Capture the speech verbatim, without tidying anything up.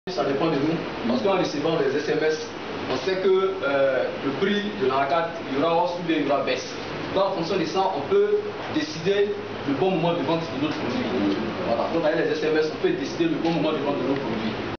Ça dépend de nous, parce qu'en recevant des S M S, on sait que euh, le prix de l'encadre, il y aura hausse ou bien il y aura baisse. Donc en fonction de ça, on peut décider le bon moment de vente de notre produit. Voilà. Donc avec les S M S, on peut décider le bon moment de vente de nos produits.